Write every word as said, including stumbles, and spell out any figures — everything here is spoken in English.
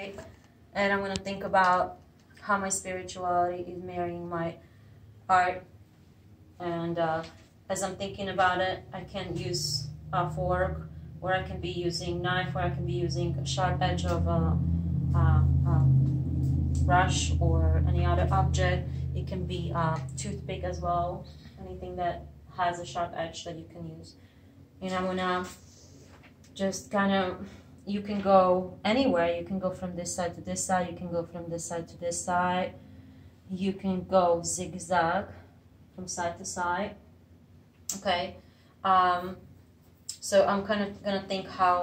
concentrate, and I'm gonna think about how my spirituality is marrying my art. And uh, as I'm thinking about it, I can use a fork, or I can be using knife, or I can be using a sharp edge of a, a, a brush or any other object. It can be a toothpick as well, anything that has a sharp edge that you can use. And I'm gonna just kind of, you can go anywhere. You can go from this side to this side, you can go from this side to this side, you can go zigzag from side to side. Okay, um, so I'm kind of gonna think how